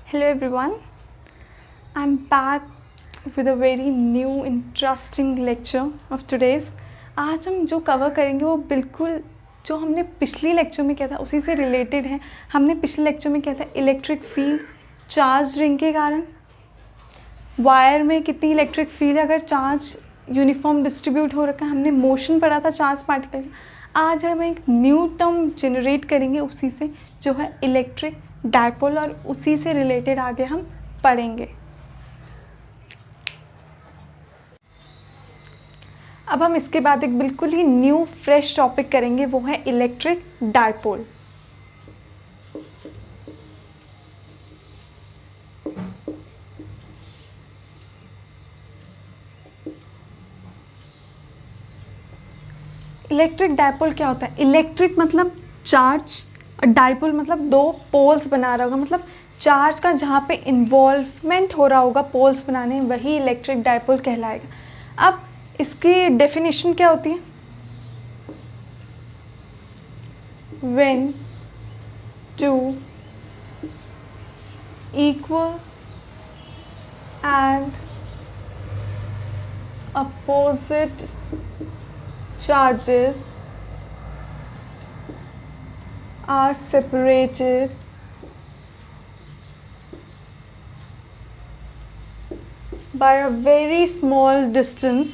Hello everyone, I'm back with a very new interesting lecture of today's। आज हम जो cover करेंगे वो बिल्कुल जो हमने पिछली लेक्चर में किया था उसी से रिलेटेड है। हमने पिछले लेक्चर में किया था इलेक्ट्रिक फील्ड चार्ज रिंग के कारण वायर में कितनी इलेक्ट्रिक फील्ड है अगर चार्ज यूनिफॉर्म डिस्ट्रीब्यूट हो रखा है। हमने मोशन पढ़ा था चार्ज पार्टिकल। आज हम एक न्यू टर्म जनरेट करेंगे उसी से जो है इलेक्ट्रिक डायपोल, और उसी से रिलेटेड आगे हम पढ़ेंगे। अब हम इसके बाद एक बिल्कुल ही न्यू फ्रेश टॉपिक करेंगे, वो है इलेक्ट्रिक डायपोल। इलेक्ट्रिक डायपोल क्या होता है? इलेक्ट्रिक मतलब चार्ज और डायपोल मतलब दो पोल्स बना रहा होगा, मतलब चार्ज का जहाँ पे इन्वॉल्वमेंट हो रहा होगा पोल्स बनाने, वही इलेक्ट्रिक डायपोल कहलाएगा। अब इसकी डेफिनेशन क्या होती है? When two equal and opposite charges are separated by a very small distance,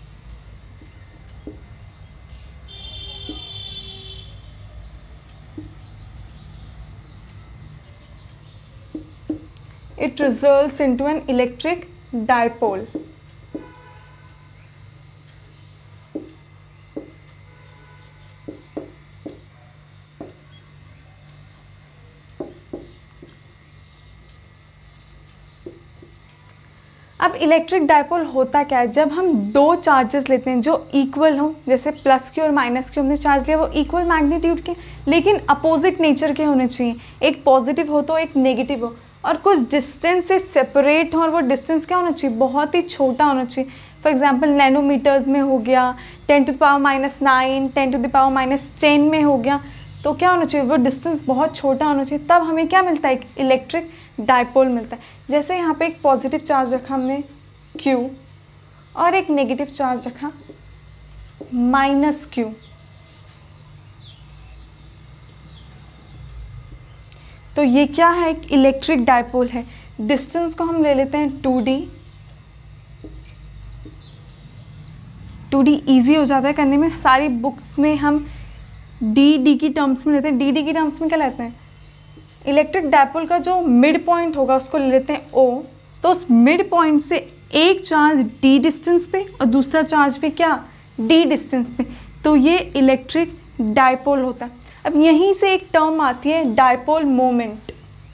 it results into an electric dipole. अब इलेक्ट्रिक डायपोल होता क्या है? जब हम दो चार्जेस लेते हैं जो इक्वल हों, जैसे प्लस क्यू और माइनस क्यू हमने चार्ज लिया, वो इक्वल मैग्नीट्यूड के लेकिन अपोजिट नेचर के होने चाहिए। एक पॉजिटिव हो तो एक नेगेटिव हो, और कुछ डिस्टेंस से सेपरेट हो, और वो डिस्टेंस क्या होना चाहिए? बहुत ही छोटा होना चाहिए। फॉर एग्जांपल नैनोमीटर्स में हो गया, 10⁻⁹, 10⁻10 में हो गया, तो क्या होना चाहिए? वो डिस्टेंस बहुत छोटा होना चाहिए। तब हमें क्या मिलता है? एक इलेक्ट्रिक डायपोल मिलता है। जैसे यहाँ पे एक पॉजिटिव चार्ज रखा हमने Q और एक नेगेटिव चार्ज रखा -Q, तो ये क्या है? एक इलेक्ट्रिक डायपोल है। डिस्टेंस को हम ले लेते हैं 2D। 2D इजी हो जाता है करने में। सारी बुक्स में हम डी की टर्म्स में लेते हैं। डी की टर्म्स में क्या लेते हैं? इलेक्ट्रिक डायपोल का जो मिड पॉइंट होगा उसको ले लेते हैं O। तो उस मिड पॉइंट से एक चार्ज D डिस्टेंस पे और दूसरा चार्ज पे क्या? D डिस्टेंस पे, तो ये इलेक्ट्रिक डायपोल होता है। अब यहीं से एक टर्म आती है डायपोल मोमेंट।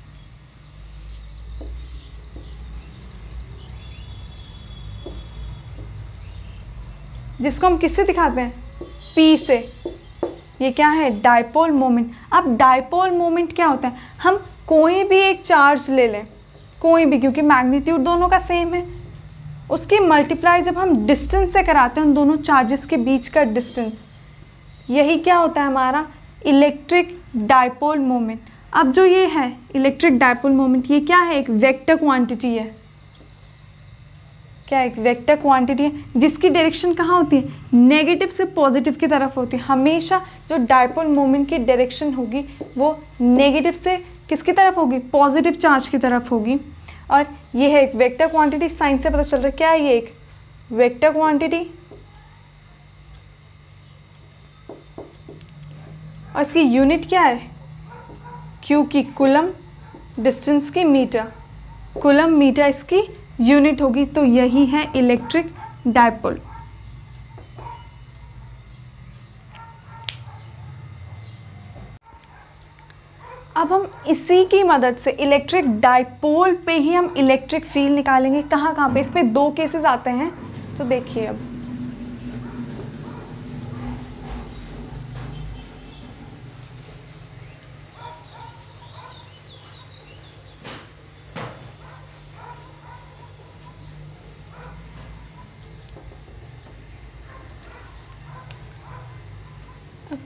जिसको हम किससे दिखाते हैं? P से। ये क्या है? Dipole moment. अब डायपोल मोमेंट क्या होता है? हम कोई भी एक चार्ज ले लें, कोई भी, क्योंकि मैग्नीट्यूड दोनों का सेम है, उसकी मल्टीप्लाई जब हम डिस्टेंस से कराते हैं उन दोनों चार्जेस के बीच का डिस्टेंस, यही क्या होता है? हमारा इलेक्ट्रिक डायपोल मोमेंट। अब जो ये है इलेक्ट्रिक डायपोल मोमेंट, ये क्या है? एक वेक्टर क्वांटिटी है। क्या? एक वेक्टर क्वांटिटी है जिसकी डायरेक्शन कहाँ होती है? नेगेटिव से पॉजिटिव की तरफ होती है। हमेशा जो डायपोल मोमेंट की डायरेक्शन होगी वो नेगेटिव से किसकी तरफ होगी? पॉजिटिव चार्ज की तरफ होगी। और ये है एक वेक्टर क्वांटिटी। साइन से पता चल रहा है क्या है? ये एक वेक्टर क्वांटिटी, और इसकी यूनिट क्या है? क्यू की कूलम, डिस्टेंस की मीटर, कूलम मीटर इसकी यूनिट होगी। तो यही है इलेक्ट्रिक डायपोल। अब हम इसी की मदद से इलेक्ट्रिक डायपोल पे ही हम इलेक्ट्रिक फील्ड निकालेंगे। कहाँ कहाँ पे? इसमें दो केसेस आते हैं, तो देखिए। अब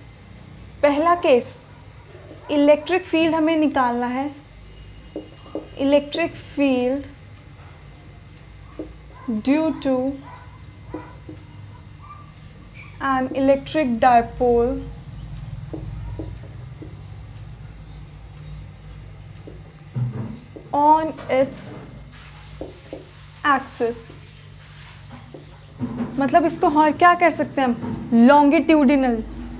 पहला केस, इलेक्ट्रिक फील्ड हमें निकालना है electric field due to an electric dipole on its axis। मतलब इसको और क्या कर सकते हैं हम, लॉन्गिट्यूडिनल।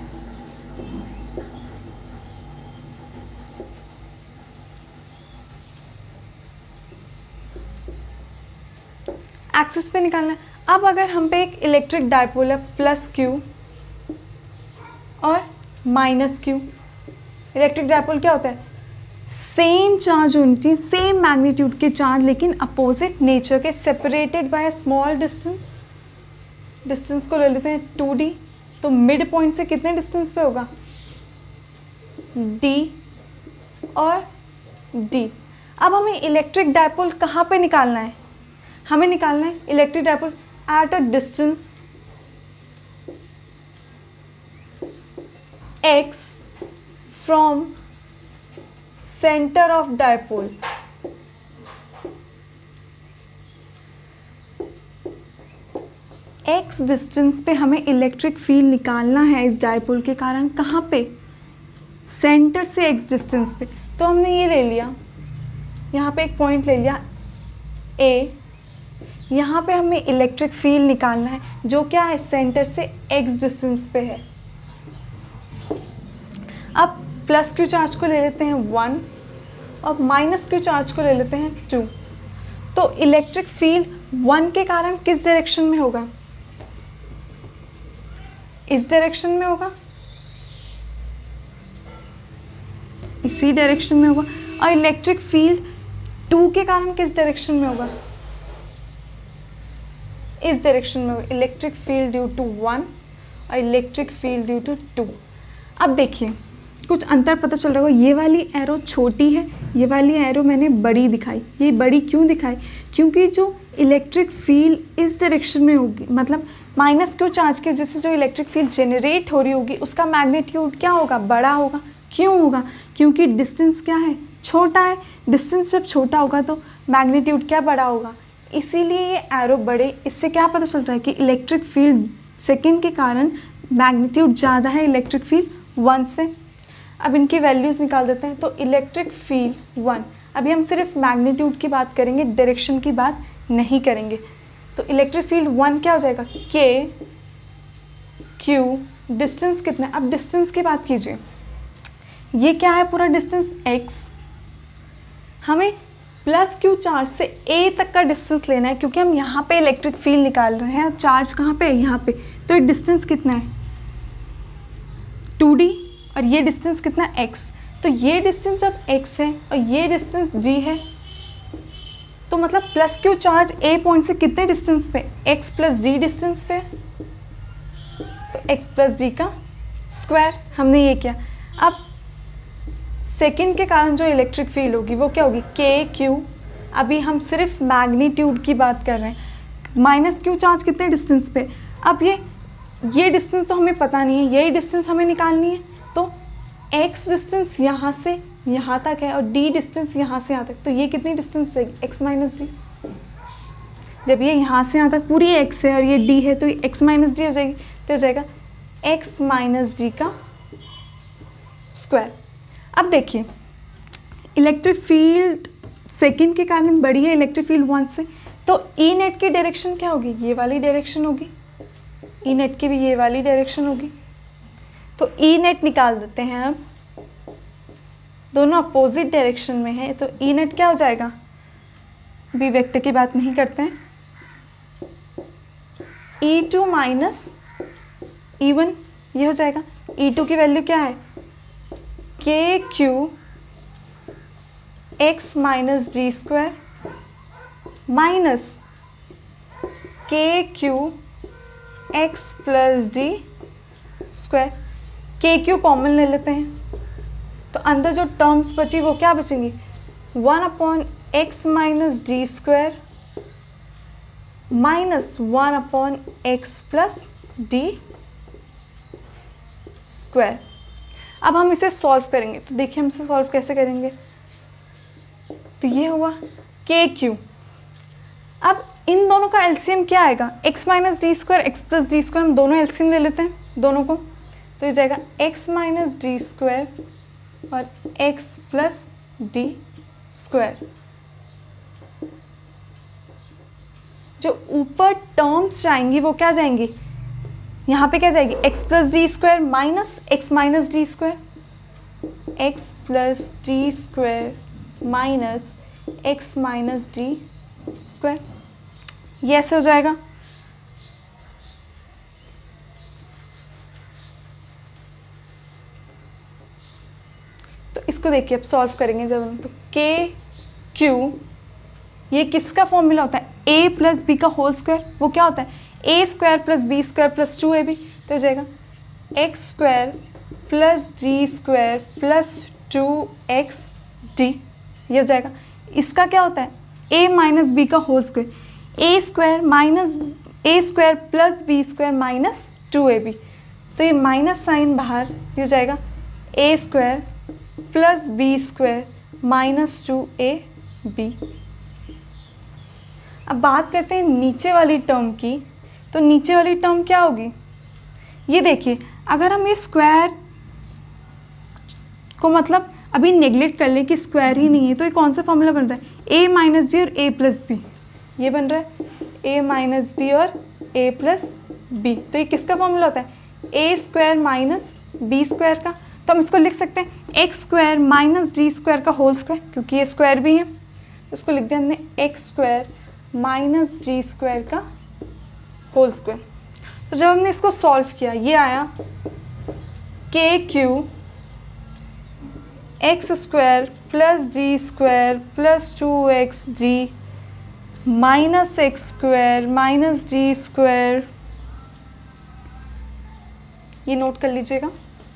एक्सिस पे निकालना है। अब अगर हम पे एक इलेक्ट्रिक डायपोल है प्लस क्यू और माइनस क्यू, इलेक्ट्रिक डायपोल क्या होता है, सेम चार्ज होनी चाहिए, सेम मैग्नीट्यूड के चार्ज, लेकिन अपोजिट नेचर के, separated by a small distance. Distance को ले लेते हैं 2d, तो मिड पॉइंट से कितने डिस्टेंस पे होगा, d और d। अब हमें इलेक्ट्रिक डायपोल कहाँ पे निकालना है, हमें निकालना है electric dipole at a distance x from center of dipole। x distance पे हमें इलेक्ट्रिक फील्ड निकालना है इस डायपोल के कारण, कहाँ पे, सेंटर से x डिस्टेंस पे। तो हमने ये ले लिया, यहाँ पे एक पॉइंट ले लिया a, यहाँ पे हमें इलेक्ट्रिक फील्ड निकालना है जो क्या है, सेंटर से x डिस्टेंस पे है। अब प्लस क्यू चार्ज को ले लेते हैं 1 और माइनस क्यू चार्ज को ले लेते हैं 2। तो इलेक्ट्रिक फील्ड 1 के कारण किस डायरेक्शन में होगा, इस डायरेक्शन में होगा, इसी डायरेक्शन में होगा। और इलेक्ट्रिक फील्ड 2 के कारण किस डायरेक्शन में होगा, इस डायरेक्शन में होगा। इलेक्ट्रिक फील्ड ड्यू टू 1 और इलेक्ट्रिक फील्ड ड्यू टू 2। अब देखिए कुछ अंतर पता चल रहा होगा, ये वाली एरो छोटी है, ये वाली एरो मैंने बड़ी दिखाई। ये बड़ी क्यों दिखाई, क्योंकि जो इलेक्ट्रिक फील्ड इस डायरेक्शन में होगी, मतलब माइनस क्यू चार्ज की वजह से जो इलेक्ट्रिक फील्ड जनरेट हो रही होगी उसका मैग्नीट्यूड क्या होगा, बड़ा होगा। क्यों होगा, क्योंकि डिस्टेंस क्या है, छोटा है। डिस्टेंस जब छोटा होगा तो मैग्नीट्यूड क्या बड़ा होगा, इसीलिए ये एरो बड़े। इससे क्या पता चल रहा है कि इलेक्ट्रिक फील्ड सेकेंड के कारण मैग्नीट्यूड ज़्यादा है इलेक्ट्रिक फील्ड 1 से। अब इनकी वैल्यूज़ निकाल देते हैं। तो इलेक्ट्रिक फील्ड 1, अभी हम सिर्फ मैग्नीट्यूड की बात करेंगे, डायरेक्शन की बात नहीं करेंगे। तो इलेक्ट्रिक फील्ड 1 क्या हो जाएगा, k q, डिस्टेंस कितना है, अब डिस्टेंस की बात कीजिए, ये क्या है पूरा डिस्टेंस x, हमें प्लस क्यू चार्ज से a तक का डिस्टेंस लेना है, क्योंकि हम यहाँ पे इलेक्ट्रिक फील्ड निकाल रहे हैं और चार्ज कहाँ पे है, यहाँ पे। तो ये डिस्टेंस कितना है 2d और ये डिस्टेंस कितना है x। तो ये डिस्टेंस जब x है और ये डिस्टेंस d है, तो मतलब plus Q charge a point से कितने डिस्टेंस पे, x प्लस d डिस्टेंस पे, तो x प्लस d का स्क्वायर। हमने ये किया। अब सेकेंड के कारण जो इलेक्ट्रिक फील्ड होगी वो क्या होगी, k q। अभी हम सिर्फ मैग्नीट्यूड की बात कर रहे हैं। माइनस क्यू चार्ज कितने डिस्टेंस पे, अब ये डिस्टेंस तो हमें पता नहीं है, यही डिस्टेंस हमें निकालनी है। तो x डिस्टेंस यहाँ से यहाँ तक है और d डिस्टेंस यहाँ से यहाँ तक, तो ये कितनी डिस्टेंस रहेगी, x माइनस डी। जब ये यहाँ से यहाँ तक पूरी x है और ये d है, तो ये x माइनस डी हो जाएगी। तो हो जाएगा x माइनस डी का स्क्वायर। अब देखिए इलेक्ट्रिक फील्ड सेकेंड के कारण बड़ी है इलेक्ट्रिक फील्ड 1 से, तो ई नेट की डायरेक्शन क्या होगी, ये वाली डायरेक्शन होगी। ई नेट की भी ये वाली डायरेक्शन होगी। तो ई नेट निकाल देते हैं हम, दोनों अपोजिट डायरेक्शन में है, तो ई नेट क्या हो जाएगा, बी वेक्टर की बात नहीं करते हैं, E2 माइनस E1 ये हो जाएगा। E2 की वैल्यू क्या है, K Q X minus D square minus K Q X plus D square. K Q common ले लेते हैं, तो अंदर जो टर्म्स बची वो क्या बचेंगी, 1/x minus D square minus 1/x plus D square. अब हम इसे सॉल्व करेंगे, तो देखिए हम इसे सॉल्व कैसे करेंगे। तो ये हुआ के क्यू। अब इन दोनों का एलसीएम क्या आएगा, X minus D square X plus D square, हम दोनों एलसीएम ले लेते हैं दोनों को, तो ये जाएगा एक्स माइनस डी स्क्वायर और एक्स प्लस डी स्क्वायर। जो ऊपर टर्म्स जाएंगी वो क्या जाएंगी, यहाँ पे क्या जाएगी, X plus D square minus X minus D square, X plus D square minus X minus D square, ये ऐसे हो जाएगा। तो इसको देखिए अब सॉल्व करेंगे जब हम, तो के क्यू ये किसका फॉर्मूला होता है, ए प्लस बी का होल स्क्वायर, वो क्या होता है A square plus B square plus 2ab, तो हो जाएगा X square plus D square plus 2xd, ये हो जाएगा। इसका क्या होता है a माइनस बी का whole square, A square plus B square minus 2ab, तो ये माइनस साइन बाहर, ये हो जाएगा A square plus B square minus 2ab। अब बात करते हैं नीचे वाली टर्म की, तो नीचे वाली टर्म क्या होगी, ये देखिए अगर हम ये स्क्वायर को मतलब अभी नेग्लेक्ट कर लें कि स्क्वायर ही नहीं है, तो ये कौन सा फॉर्मूला बन रहा है, ए माइनस बी और ए प्लस बी, ये बन रहा है ए माइनस बी और ए प्लस बी, तो ये किसका फॉर्मूला होता है A square minus B square का, तो हम इसको लिख सकते हैं X square minus D square का होल स्क्वायर, क्योंकि ये स्क्वायर भी है, इसको लिख दिया हमने X square minus D square का होल स्क्वायर। तो जब हमने इसको सॉल्व किया ये आया K Q X square plus D square plus 2xd minus X square minus D square, ये नोट कर लीजिएगा।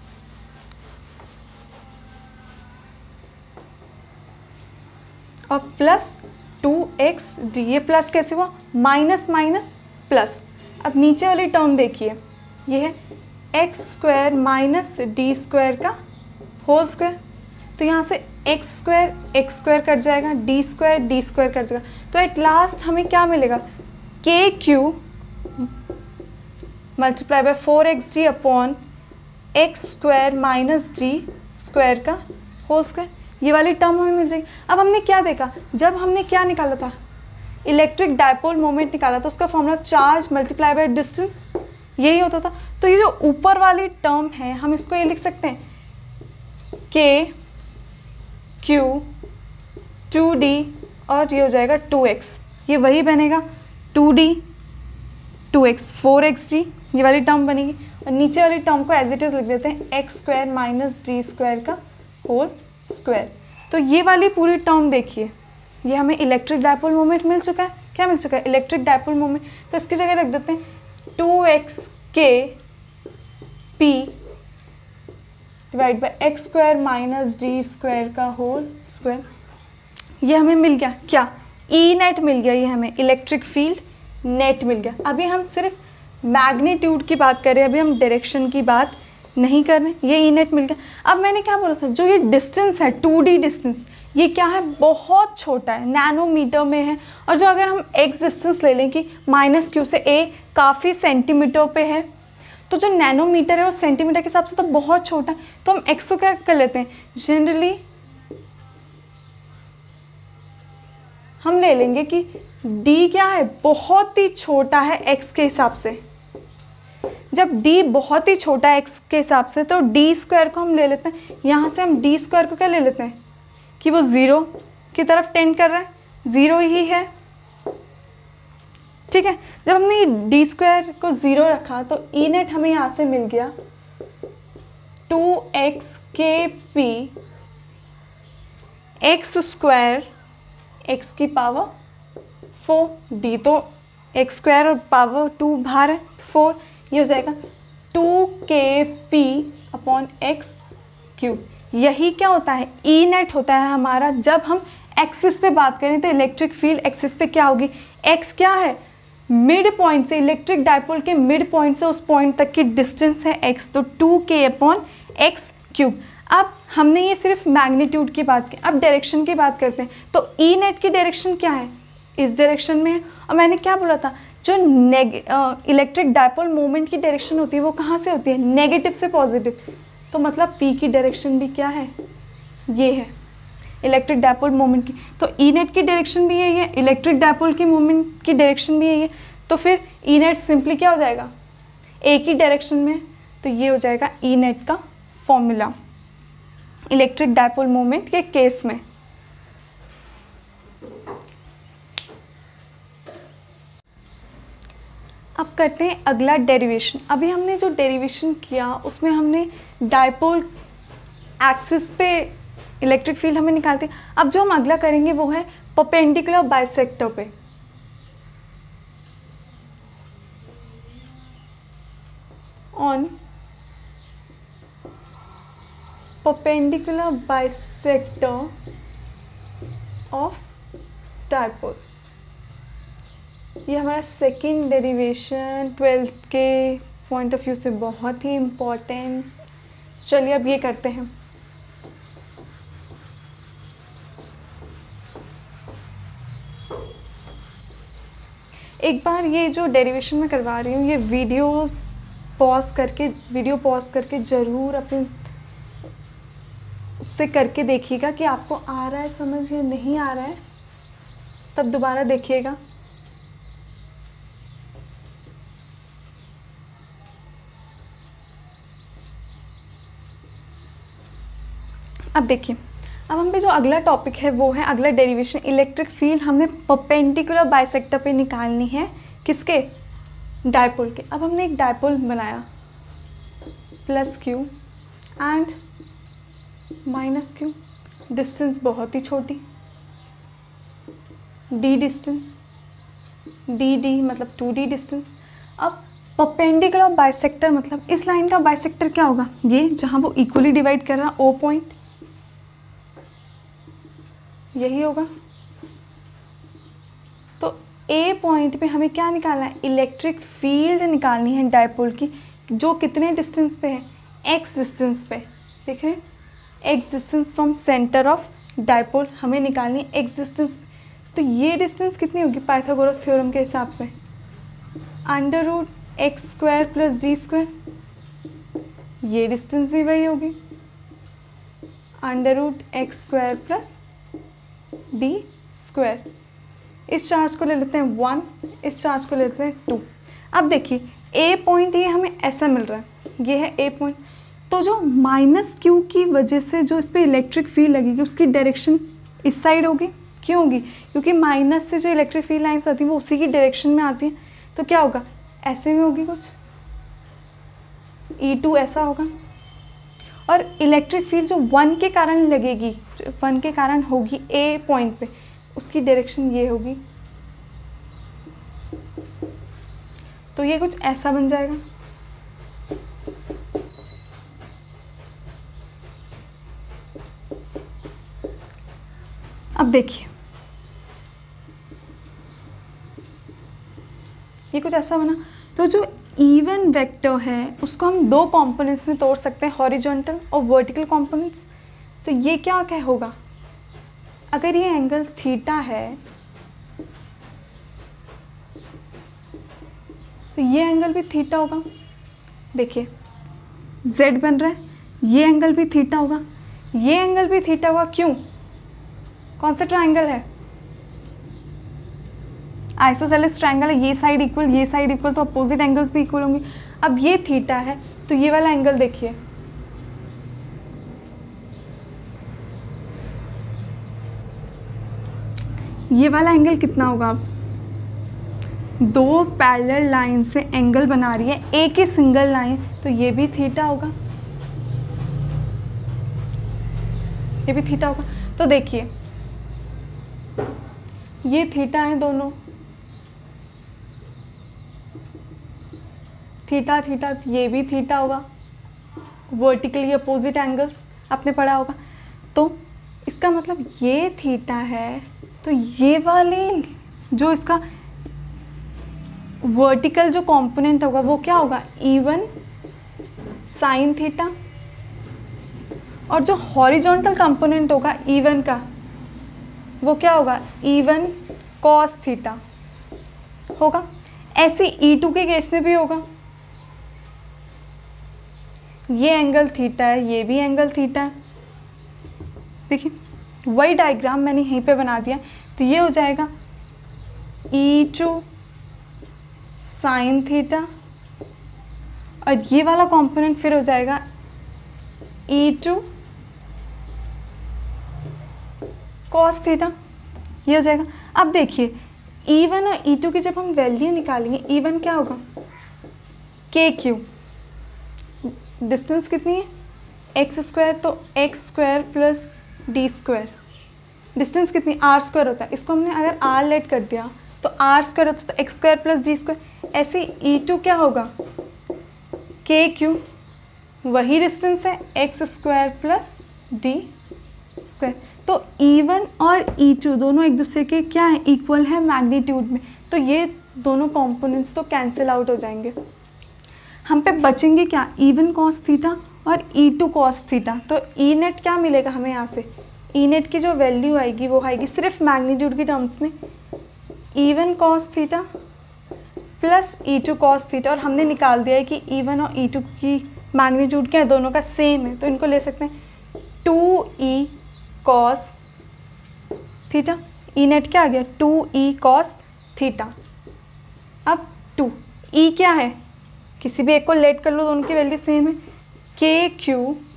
और प्लस 2xd, ये प्लस कैसे हुआ, माइनस माइनस प्लस। अब नीचे वाली टर्म देखिए, ये है X square minus D square का होल स्क्वायर, तो यहाँ से एक्स स्क्वायर कट जाएगा, डी स्क्वायर कट जाएगा, तो एट लास्ट हमें क्या मिलेगा, K Q multiply by 4xd upon X square minus D square का होल स्क्वायर, ये वाली टर्म हमें मिल जाएगी। अब हमने क्या देखा, जब हमने क्या निकाला था, इलेक्ट्रिक डायपोल मोमेंट निकाला, तो उसका formula charge multiply by distance यही होता था। तो ये जो ऊपर वाली टर्म है हम इसको ये लिख सकते हैं के क्यू 2d और ये हो जाएगा 2x, ये वही बनेगा 2d 2x 4xd, ये वाली टर्म बनेगी। और नीचे वाली टर्म को एज इट इज़ लिख देते हैं X square minus D square का होल स्क्वायर। तो ये वाली पूरी टर्म देखिए, ये हमें इलेक्ट्रिक डायपोल मोमेंट मिल चुका है, क्या मिल चुका है, इलेक्ट्रिक डायपोल मोमेंट। तो इसकी जगह रख देते हैं 2x K P divide by X square minus D square का होल स्क्वायर, ये हमें मिल गया क्या, ई नेट मिल गया, ये हमें इलेक्ट्रिक फील्ड नेट मिल गया। अभी हम सिर्फ मैग्नीट्यूड की बात करें, अभी हम डायरेक्शन की बात नहीं कर रहे, ये ई नेट मिल गया। अब मैंने क्या बोला था, जो ये डिस्टेंस है 2d डिस्टेंस, ये क्या है, बहुत छोटा है, नैनोमीटर में है। और जो अगर हम एक्स डिस्टेंस ले लें कि माइनस क्यू से ए काफ़ी सेंटीमीटर पे है, तो जो नैनोमीटर है वो सेंटीमीटर के हिसाब से तो बहुत छोटा है, तो हम एक्स को क्या कर लेते हैं, जनरली हम ले लेंगे कि d क्या है, बहुत ही छोटा है x के हिसाब से। जब d बहुत ही छोटा है x के हिसाब से, तो d स्क्वायर को हम ले लेते हैं, यहाँ से हम d स्क्वायर को क्या ले लेते हैं कि वो 0 की तरफ टेंड कर रहा है, 0 ही है, ठीक है। जब हमने d स्क्वायर को 0 रखा तो ई नेट हमें यहाँ से मिल गया 2x K P X square x की पावर 4, d तो x स्क्वायर और पावर 2 बाहर है 4, ये हो जाएगा 2kp अपॉन एक्स क्यूब। यही क्या होता है, ई नेट होता है हमारा। जब हम एक्सिस पे बात करें तो इलेक्ट्रिक फील्ड एक्सिस पे क्या होगी, x क्या है, मिड पॉइंट से, इलेक्ट्रिक डायपोल के मिड पॉइंट से उस पॉइंट तक की डिस्टेंस है x, तो 2k अपॉन एक्स क्यूब। अब हमने ये सिर्फ मैग्नीट्यूड की बात की, अब डायरेक्शन की बात करते हैं। तो ई नेट की डायरेक्शन क्या है, इस डायरेक्शन में है। और मैंने क्या बोला था, जो इलेक्ट्रिक डायपोल मोमेंट की डायरेक्शन होती है वो कहाँ से होती है, नेगेटिव से पॉजिटिव। तो मतलब पी की डायरेक्शन भी क्या है, ये है इलेक्ट्रिक डायपोल मोमेंट की। तो ई नेट की डायरेक्शन भी यही है, इलेक्ट्रिक डायपोल की मोमेंट की डायरेक्शन भी यही है। तो फिर ई नेट सिंपली क्या हो जाएगा, एक ही डायरेक्शन में। तो ये हो जाएगा ई नेट का फॉर्मूला इलेक्ट्रिक डायपोल मोमेंट के केस में। अब करते हैं अगला डेरिवेशन। अभी हमने जो डेरिवेशन किया उसमें हमने डायपोल एक्सिस पे इलेक्ट्रिक फील्ड हमें निकालते हैं। अब जो हम अगला करेंगे वो है परपेंडिकुलर बाइसेक्टर पे। On perpendicular bisector of dipole. ये हमारा सेकेंड डेरिवेशन 12th के पॉइंट ऑफ व्यू से बहुत ही इम्पोर्टेंट। चलिए अब ये करते हैं। एक बार ये जो डेरिवेशन मैं करवा रही हूँ ये वीडियो पॉज करके ज़रूर अपने उससे करके देखिएगा कि आपको आ रहा है समझ या नहीं आ रहा है, तब दोबारा देखिएगा। अब देखिए, अब हम पे जो अगला टॉपिक है वो है अगला डेरिवेशन इलेक्ट्रिक फील्ड हमें परपेंडिकुलर बाइसेक्टर पे निकालनी है, किसके, डायपोल के। अब हमने एक डायपोल बनाया plus Q and minus Q, distance बहुत ही छोटी, डी डिस्टेंस, डी मतलब 2D डिस्टेंस। अब परपेंडिकुलर बाइसेक्टर मतलब इस लाइन का बाइसेक्टर क्या होगा, ये जहाँ वो इक्वली डिवाइड कर रहा ओ पॉइंट, यही होगा। तो ए पॉइंट पे हमें क्या निकालना है, इलेक्ट्रिक फील्ड निकालनी है डायपोल की, जो कितने डिस्टेंस पे है, x डिस्टेंस पे। देख रहे हैं, x distance from centre of dipole हमें निकालनी है x डिस्टेंस। तो ये डिस्टेंस कितनी होगी पाइथागोरस थ्योरम के हिसाब से, √x² + d²। ये डिस्टेंस भी वही होगी, √x² + d²। इस चार्ज को ले लेते हैं 1, इस चार्ज को ले लेते हैं 2। अब देखिए ए पॉइंट ये हमें ऐसा मिल रहा है, ये है ए पॉइंट। तो जो -q की वजह से जो इस पर इलेक्ट्रिक फील्ड लगेगी उसकी डायरेक्शन इस साइड होगी। क्यों होगी, क्योंकि माइनस से जो इलेक्ट्रिक फील्ड लाइन्स आती हैं वो उसी की डायरेक्शन में आती हैं। तो क्या होगा, ऐसे में होगी कुछ, E2 ऐसा होगा। और इलेक्ट्रिक फील्ड जो 1 के कारण लगेगी, 1 के कारण होगी ए पॉइंट पे, उसकी डायरेक्शन ये होगी। तो ये कुछ ऐसा बन जाएगा। अब देखिए ये कुछ ऐसा बना। तो जो इवन वेक्टर है उसको हम दो कंपोनेंट्स में तोड़ सकते हैं, हॉरिजॉन्टल और वर्टिकल कंपोनेंट्स। तो ये क्या क्या होगा, अगर ये एंगल थीटा है तो ये एंगल भी थीटा होगा। देखिए z बन रहा है, ये एंगल भी थीटा होगा, ये एंगल भी थीटा होगा। क्यों, कौन सा ट्रायंगल है, आइसोसेलेस ट्रायंगल है, ये साइड इक्वल ये साइड इक्वल, तो अपोजिट एंगल्स भी इक्वल होंगे। अब ये थीटा है तो ये वाला एंगल देखिए, ये वाला एंगल कितना होगा। अब दो पैरेलल लाइन से एंगल बना रही है एक ही सिंगल लाइन, तो ये भी थीटा होगा, ये भी थीटा होगा। तो देखिए ये थीटा है दोनों, थीटा थीटा, ये भी थीटा होगा, वर्टिकली अपोजिट एंगल्स आपने पढ़ा होगा। तो इसका मतलब ये थीटा है, तो ये वाली जो इसका वर्टिकल जो कंपोनेंट होगा वो क्या होगा, E1 साइन थीटा, और जो हॉरिजॉन्टल कंपोनेंट होगा E1 का वो क्या होगा, E1 cos थीटा होगा। ऐसे E2 के केस में भी होगा, ये एंगल थीटा है, ये भी एंगल थीटा है। देखिए वही डायग्राम मैंने यहीं पे बना दिया, तो ये हो जाएगा E2 sin थीटा और ये वाला कंपोनेंट फिर हो जाएगा E2 cos थीटा, ये हो जाएगा। अब देखिए E1 और E2 की जब हम वैल्यू निकालेंगे, E1 क्या होगा, KQ, डिस्टेंस कितनी है x², तो x² प्लस d², डिस्टेंस कितनी r² होता है, इसको हमने अगर r लेट कर दिया तो r² होता है, तो x² प्लस d²। ऐसे E2 क्या होगा, KQ, वही डिस्टेंस है x² प्लस d²। तो E1 और E2 दोनों एक दूसरे के क्या है, इक्वल है मैग्नीट्यूड में, तो ये दोनों कंपोनेंट्स तो कैंसिल आउट हो जाएंगे। हम पे बचेंगे क्या, E1 cos थीटा और E2 cos थीटा। तो E नेट क्या मिलेगा हमें यहाँ से, E नेट की जो वैल्यू आएगी वो आएगी सिर्फ मैग्नीट्यूड की टर्म्स में E1 cos theta plus E2 cos theta, और हमने निकाल दिया है कि E1 और E2 की मैग्नीट्यूड क्या है, दोनों का सेम है, तो इनको ले सकते हैं 2E cos theta. E net क्या आ गया, 2E cos थीटा। अब 2E क्या है, किसी भी एक को लेट कर लो, दोनों की वैल्यू सेम है, KQ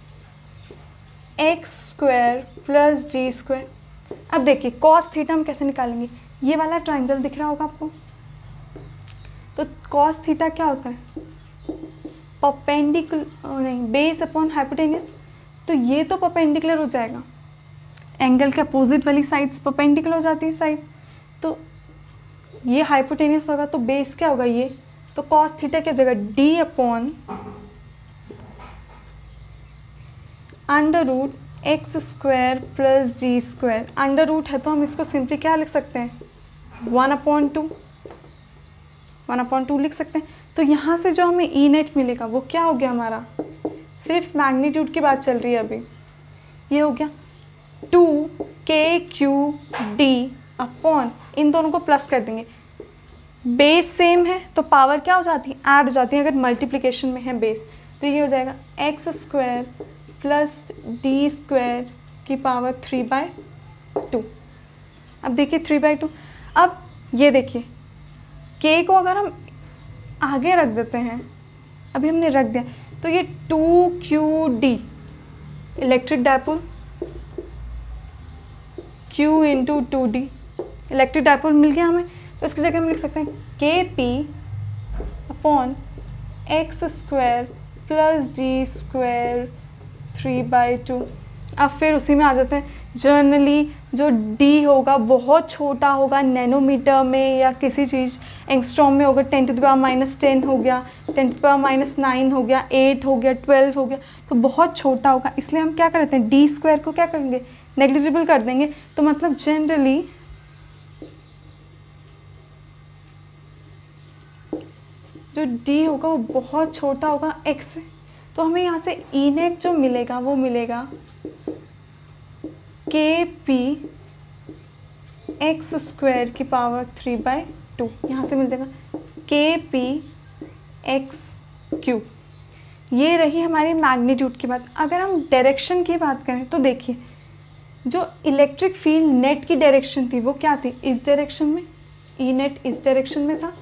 x² प्लस d²। अब देखिए cos थीटा हम कैसे निकालेंगे, ये वाला ट्राइंगल दिख रहा होगा आपको, तो cos थीटा क्या होता है, परपेंडिकुलर नहीं, बेस अपॉन हाइपोटेन्यूस, तो ये तो परपेंडिकुलर हो जाएगा, एंगल के अपोजिट वाली साइड्स परपेंडिकुलर हो जाती है साइड, तो ये हाइपोटेन्यूस होगा, तो बेस क्या होगा ये, तो cos थीटा की जगह d upon √x² plus d², under root है तो हम इसको सिंपली क्या लिख सकते हैं, 1/2 लिख सकते हैं। तो यहाँ से जो हमें E नेट मिलेगा वो क्या हो गया हमारा, सिर्फ मैग्नीट्यूड की बात चल रही है अभी, ये हो गया 2KQD अपॉन, इन दोनों को प्लस कर देंगे, बेस सेम है तो पावर क्या हो जाती है, ऐड हो जाती है अगर मल्टीप्लिकेशन में है बेस, तो ये हो जाएगा x² प्लस d² की पावर 3/2। अब देखिए 3/2, अब ये देखिए k को अगर हम आगे रख देते हैं, अभी हमने रख दिया, तो ये 2QD electric dipole, Q into 2D electric dipole मिल गया हमें, तो इसकी जगह हम लिख सकते हैं KP upon x² plus d² 3/2। अब फिर उसी में आ जाते हैं, जनरली जो D होगा बहुत छोटा होगा, नैनोमीटर में या किसी चीज़ एंगस्ट्रॉम में होगा, 10⁻⁻10 हो गया, 10⁻⁹ हो गया, 8 हो गया, 12 हो गया, तो बहुत छोटा होगा, इसलिए हम क्या करते हैं, d² को क्या करेंगे, नेग्लिजिबल कर देंगे। तो मतलब जनरली जो D होगा वो बहुत छोटा होगा x से, तो हमें यहाँ से E नेट जो मिलेगा वो मिलेगा KP x² की पावर 3/2, यहाँ से मिल जाएगा KP x³। ये रही हमारी मैग्नीट्यूड की बात। अगर हम डायरेक्शन की बात करें तो देखिए जो इलेक्ट्रिक फील्ड नेट की डायरेक्शन थी वो क्या थी, इस डायरेक्शन में, E नेट इस डायरेक्शन में था,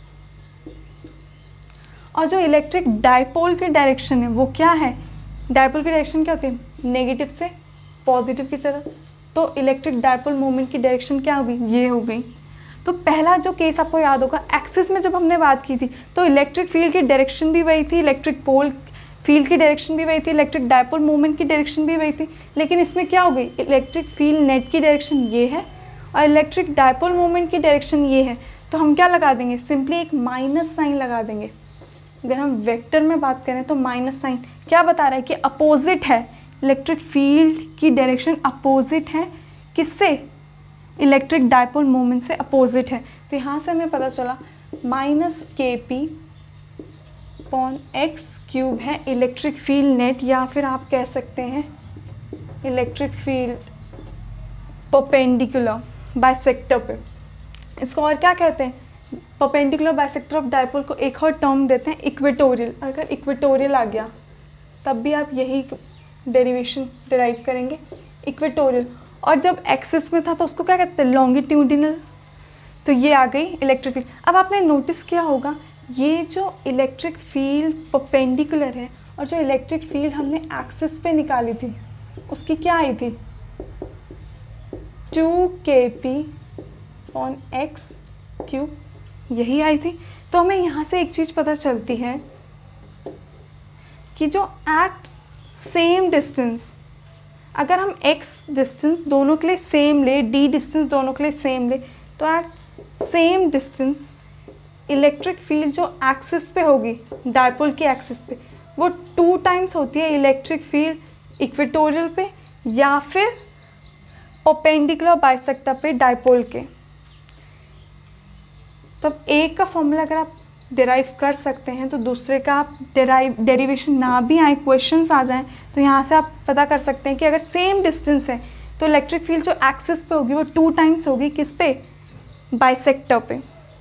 और जो इलेक्ट्रिक डायपोल की डायरेक्शन है वो क्या है, डायपोल की डायरेक्शन क्या होती है, नेगेटिव से पॉजिटिव की तरफ, तो इलेक्ट्रिक डायपोल मोमेंट की डायरेक्शन क्या हो गई, ये हो गई। तो पहला जो केस आपको याद होगा, एक्सिस में जब हमने बात की थी तो इलेक्ट्रिक फील्ड की डायरेक्शन भी वही थी, इलेक्ट्रिक पोल फील्ड की डायरेक्शन भी वही थी, इलेक्ट्रिक डायपोल मोमेंट की डायरेक्शन भी वही थी, लेकिन इसमें क्या हो गई, इलेक्ट्रिक फील्ड नेट की डायरेक्शन ये है और इलेक्ट्रिक डायपोल मोमेंट की डायरेक्शन ये है, तो हम क्या लगा देंगे, सिंपली एक माइनस साइन लगा देंगे। अगर हम वेक्टर में बात करें तो माइनस साइन क्या बता रहा है कि अपोजिट है, इलेक्ट्रिक फील्ड की डायरेक्शन अपोजिट है, किससे, इलेक्ट्रिक डायपोल मोमेंट से अपोजिट है। तो यहाँ से हमें पता चला -KP अपॉन x³ है इलेक्ट्रिक फील्ड नेट, या फिर आप कह सकते हैं इलेक्ट्रिक फील्ड परपेंडिकुलर बाइसेक्टर पे। इसको और क्या कहते हैं? परपेंडिकुलर बाइसेक्टर ऑफ डायपोल को एक और टर्म देते हैं इक्वेटोरियल। अगर इक्वेटोरियल आ गया तब भी आप यही डेरिवेशन डिराइव करेंगे, इक्वेटोरियल। और जब एक्सिस में था तो उसको क्या कहते हैं? लॉन्गिट्यूडिनल। तो ये आ गई इलेक्ट्रिक फील्ड। अब आपने नोटिस किया होगा ये जो इलेक्ट्रिक फील्ड परपेंडिकुलर है और जो इलेक्ट्रिक फील्ड हमने एक्सिस पे निकाली थी उसकी क्या आई थी? 2kp/x³, यही आई थी। तो हमें यहाँ से एक चीज़ पता चलती है कि जो एट सेम डिस्टेंस, अगर हम x डिस्टेंस दोनों के लिए सेम ले, d डिस्टेंस दोनों के लिए सेम ले, तो at same distance electric field जो एक्सिस पे होगी, डायपोल की एक्सिस पे, वो 2 टाइम्स होती है इलेक्ट्रिक फील्ड इक्वेटोरियल पे या फिर परपेंडिकुलर बाइसेक्टर पे डायपोल के। तब एक का फॉर्मूला अगर आप डिराइव कर सकते हैं तो दूसरे का आप डेरिवेशन ना भी आए, क्वेश्चंस आ जाएं, तो यहाँ से आप पता कर सकते हैं कि अगर सेम डिस्टेंस है तो इलेक्ट्रिक फील्ड जो एक्सिस पे होगी वो 2 टाइम्स होगी किस पे? बाइसेक्टर पे।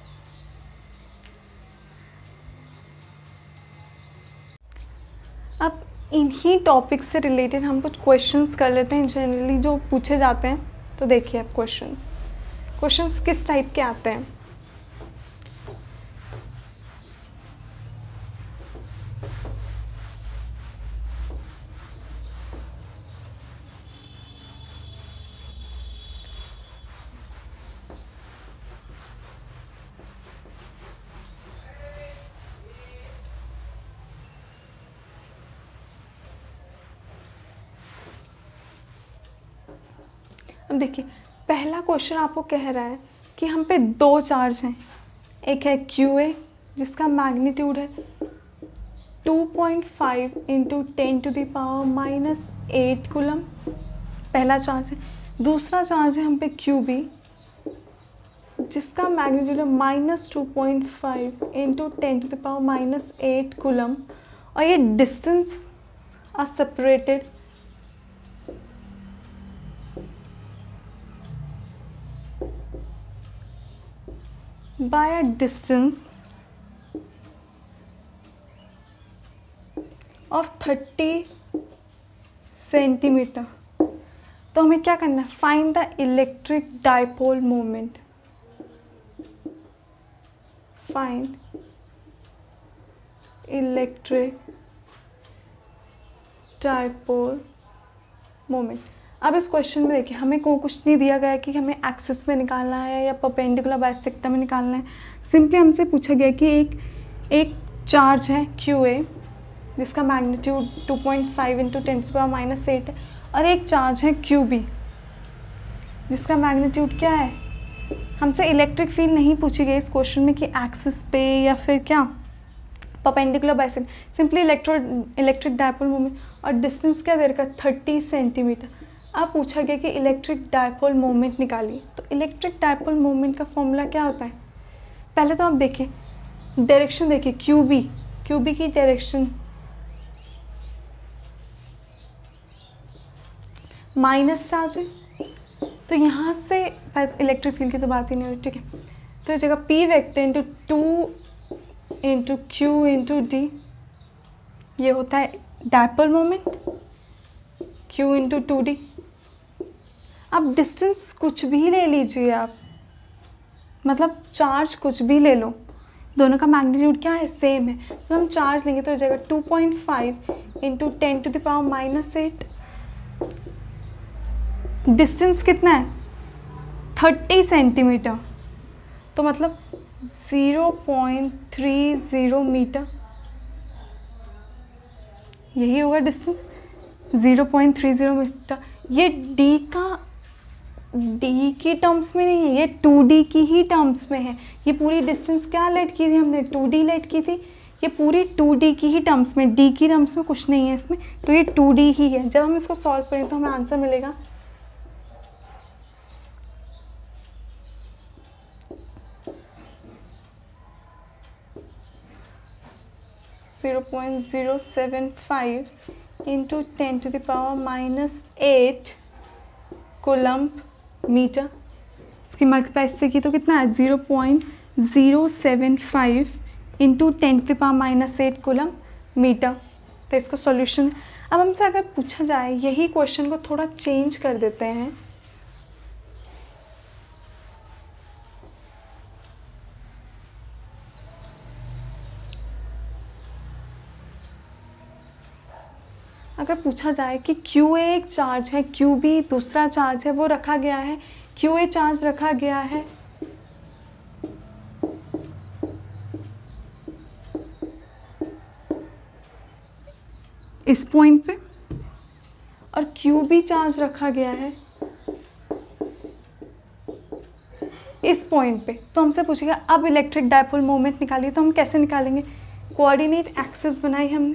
अब इन्हीं टॉपिक से रिलेटेड हम कुछ क्वेश्चंस कर लेते हैं जनरली जो पूछे जाते हैं। तो देखिए आप क्वेश्चंस किस टाइप के आते हैं। अब देखिए पहला क्वेश्चन आपको कह रहा है कि हम पे 2 चार्ज हैं। एक है QA जिसका मैग्नीट्यूड है 2.5 × 10⁻⁻8 कूलम, पहला चार्ज है। दूसरा चार्ज है हम पे QB जिसका मैग्नीट्यूड है -2.5 × 10⁻⁸ कूलम, और ये distance are separated by a distance of 30 centimetre. तो हमें क्या करना है? Find the electric dipole moment. Find electric dipole moment. अब इस क्वेश्चन में देखिए हमें कुछ नहीं दिया गया है कि हमें एक्सिस में निकालना है या परपेंडिकुलर बाइसेक्टर में निकालना है। सिंपली हमसे पूछा गया कि एक चार्ज है QA जिसका मैग्नीट्यूड 2.5 × 10⁻⁸ है, और एक चार्ज है QB जिसका मैग्नीट्यूड क्या है? हमसे इलेक्ट्रिक फील्ड नहीं पूछी गई इस क्वेश्चन में कि एक्सिस पे या फिर क्या perpendicular bisector, simply electric dipole moment, और डिस्टेंस क्या दे रखा? 30 सेंटीमीटर। अब पूछा गया कि इलेक्ट्रिक डायपोल मोमेंट निकालिए। तो इलेक्ट्रिक डायपोल मोमेंट का फॉर्मूला क्या होता है? पहले तो आप देखिए डायरेक्शन, देखिए QB की डायरेक्शन माइनस चार्ज है, तो यहाँ से इलेक्ट्रिक फील्ड की तो बात ही नहीं हो रही, ठीक है। तो इस जगह P वेक्टर × 2 × Q × D, ये होता है डायपोल मोमेंट, Q × 2D। अब डिस्टेंस कुछ भी ले लीजिए आप, मतलब चार्ज कुछ भी ले लो, दोनों का मैग्नीट्यूड क्या है? सेम है। तो हम चार्ज लेंगे तो हो जाएगा 2.5 × 10⁻⁸। डिस्टेंस कितना है? 30 सेंटीमीटर, तो मतलब 0.30 मीटर, यही होगा डिस्टेंस 0.30 मीटर। ये D की टर्म्स में नहीं है, ये 2D की ही टर्म्स में है। ये पूरी डिस्टेंस क्या लेट की थी हमने? 2D लेट की थी। ये पूरी 2D की ही टर्म्स में, D की टर्म्स में कुछ नहीं है इसमें, तो ये 2D ही है। जब हम इसको सॉल्व करें तो हमें आंसर मिलेगा 0.075 इंटू 10⁻⁻8 कूलम्ब मीटर। इसकी मल्टीप्लाई इससे की तो कितना है 0.075 इंटू 10⁻⁻8 कूलम्ब मीटर। तो इसका सॉल्यूशन, अब हमसे अगर पूछा जाए यही क्वेश्चन को थोड़ा चेंज कर देते हैं, अगर पूछा जाए कि QA एक चार्ज है, QB दूसरा चार्ज है, वो रखा गया है, QA चार्ज रखा गया है इस पॉइंट पे और QB चार्ज रखा गया है इस पॉइंट पे, तो हमसे पूछेगा अब इलेक्ट्रिक डायपोल मोमेंट निकालिए। तो हम कैसे निकालेंगे, कोऑर्डिनेट एक्सिस बनाई हमने,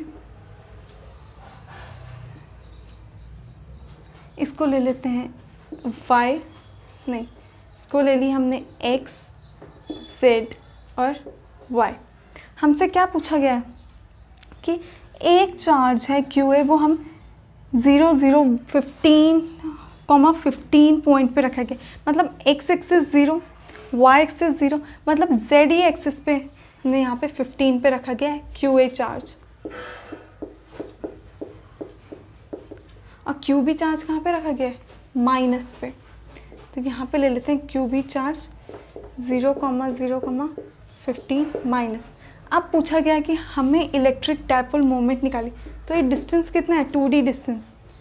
इसको ले लेते हैं y, नहीं इसको ले ली हमने x, z और y। हमसे क्या पूछा गया है कि एक चार्ज है QA, वो हम 15 पॉइंट पे रखा गया, मतलब x एक्सिस 0, y एक्सिस 0, मतलब z ही एक्सिस पे हमने यहाँ पे 15 पे रखा गया है QA चार्ज। और QB चार्ज कहाँ पे रखा गया है, माइनस पे, तो यहाँ पे ले लेते हैं QB चार्ज 0,0,15 माइनस। अब पूछा गया कि हमें इलेक्ट्रिक डायपोल मोमेंट निकाली, तो ये डिस्टेंस कितना है 2D डिस्टेंस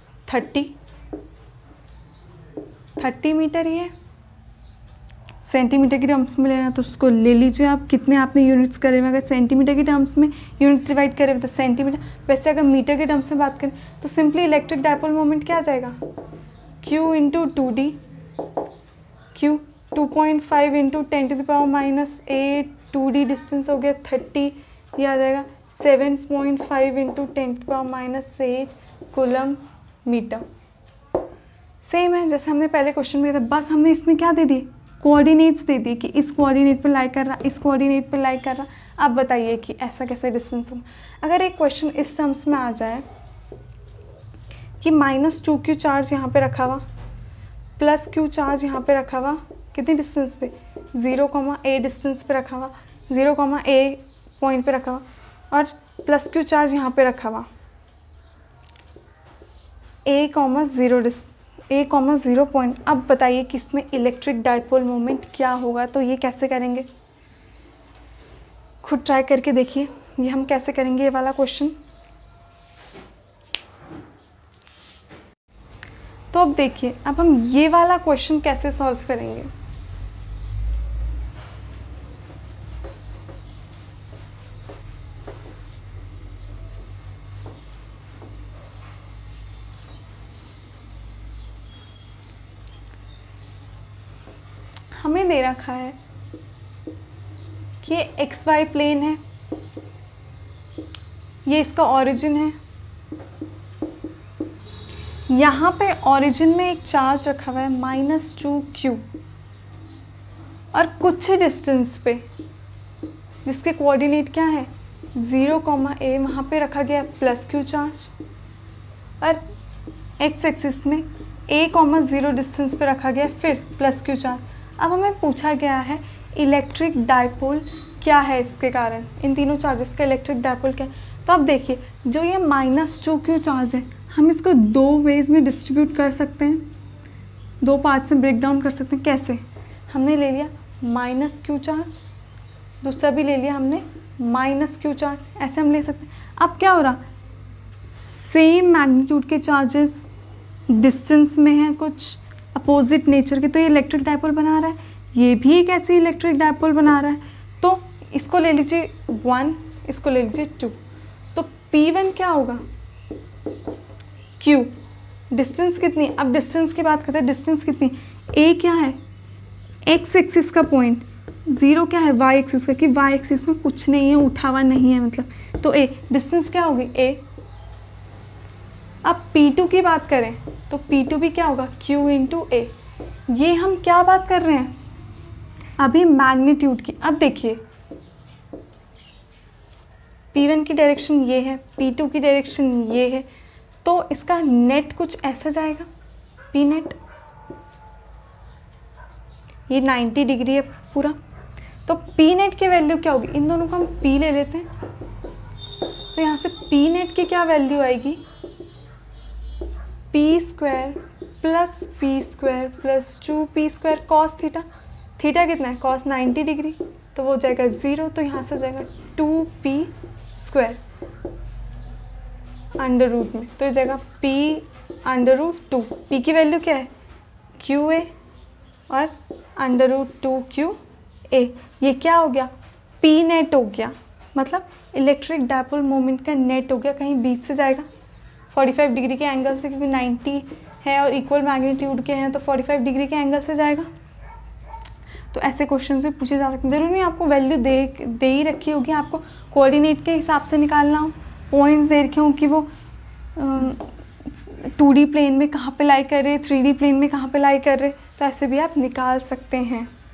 30 मीटर ही है। सेंटीमीटर की टर्म्स में लेना तो उसको ले लीजिए आप, कितने आपने यूनिट्स करे हुए, अगर सेंटीमीटर की टर्म्स में यूनिट्स डिवाइड करें तो सेंटीमीटर, वैसे अगर मीटर के टर्म्स में बात करें तो सिंपली इलेक्ट्रिक डायपोल मोमेंट क्या आ जाएगा, Q into 2D, Q 2.5 into 10⁻⁸, 2D distance हो गया 30, ये आ जाएगा 7.5 इंटू 10⁻⁸ कूलम्ब मीटर। सेम है जैसे हमने पहले क्वेश्चन में था, बस हमने इसमें क्या दे दिए, कोऑर्डिनेट्स दे दिए कि इस कोऑर्डिनेट पे लाई कर रहा, इस कोऑर्डिनेट पे लाई कर रहा। आप बताइए कि ऐसा कैसे डिस्टेंस हो। अगर एक क्वेश्चन इस टर्म्स में आ जाए कि -2Q चार्ज यहाँ पे रखा हुआ, +Q चार्ज यहाँ पे रखा हुआ, कितनी डिस्टेंस पे 0,A डिस्टेंस पे रखा हुआ, 0,A पॉइंट पे रखा हुआ, और +Q चार्ज यहाँ पे रखा हुआ A,0 पॉइंट। अब बताइए कि इसमें इलेक्ट्रिक डायपोल मोमेंट क्या होगा। तो ये कैसे करेंगे, खुद ट्राई करके देखिए ये हम कैसे करेंगे ये वाला क्वेश्चन। तो अब देखिए अब हम ये वाला क्वेश्चन कैसे सॉल्व करेंगे। हमें दे रखा है कि ये XY प्लेन है, ये इसका ओरिजिन है, यहाँ पे ओरिजिन में एक चार्ज रखा हुआ है -2Q, और कुछ ही डिस्टेंस पे जिसके कोऑर्डिनेट क्या है 0,A, वहाँ पे रखा गया +Q चार्ज, और x एक्सिस में A,0 डिस्टेंस पे रखा गया फिर +Q चार्ज। अब हमें पूछा गया है इलेक्ट्रिक डायपोल क्या है, इसके कारण इन तीनों चार्जेस का इलेक्ट्रिक डायपोल क्या है। तो अब देखिए जो ये -2Q चार्ज है, हम इसको दो वेज में डिस्ट्रीब्यूट कर सकते हैं, दो पार्ट्स में ब्रेक डाउन कर सकते हैं। कैसे, हमने ले लिया -Q चार्ज, दूसरा भी ले लिया हमने -Q चार्ज, ऐसे हम ले सकते हैं। अब क्या हो रहा, सेम मैग्नीट्यूड के चार्जेस डिस्टेंस में हैं, कुछ अपोजिट नेचर के, तो ये इलेक्ट्रिक डायपोल बना रहा है, ये भी एक ऐसे इलेक्ट्रिक डायपोल बना रहा है। तो इसको ले लीजिए 1, इसको ले लीजिए 2, तो P1 क्या होगा Q, डिस्टेंस कितनी, अब डिस्टेंस की बात करते हैं, डिस्टेंस कितनी, A क्या है x एक्सिस का पॉइंट, 0 क्या है y एक्सिस का, कि y एक्सिस में कुछ नहीं है, उठा हुआ नहीं है मतलब, तो A डिस्टेंस क्या होगी A। अब P2 की बात करें तो P2 भी क्या होगा Q इंटू A। ये हम क्या बात कर रहे हैं अभी मैग्नीट्यूड की। अब देखिए P1 की डायरेक्शन ये है, P2 की डायरेक्शन ये है, तो इसका नेट कुछ ऐसा जाएगा, पी नेट। ये 90 डिग्री है पूरा, तो पी नेट की वैल्यू क्या होगी, इन दोनों को हम पी ले लेते हैं, तो यहाँ से पी नेट की क्या वैल्यू आएगी, P square plus 2p² cos theta. Theta कितना है, कॉस 90 डिग्री, तो वो हो जाएगा 0, तो यहाँ से हो जाएगा 2p² अंडर रूट में, तो हो जाएगा p√2। p की वैल्यू क्या है, QA और √2QA। ये क्या हो गया, p नेट हो गया, मतलब इलेक्ट्रिक डायपोल मोमेंट का नेट हो गया, कहीं बीच से जाएगा 45 डिग्री के एंगल से, क्योंकि 90 है और इक्वल मैग्नीट्यूड के हैं तो 45 डिग्री के एंगल से जाएगा। तो ऐसे क्वेश्चन से पूछे जा सकते हैं। ज़रूरी नहीं आपको वैल्यू दे ही रखी होगी, आपको कोऑर्डिनेट के हिसाब से निकालना हो, पॉइंट्स दे रखे हों कि वो 2D प्लेन में कहाँ पे लाई कर रहे, 3D प्लेन में कहाँ पे लाई कर रहे, तो ऐसे भी आप निकाल सकते हैं।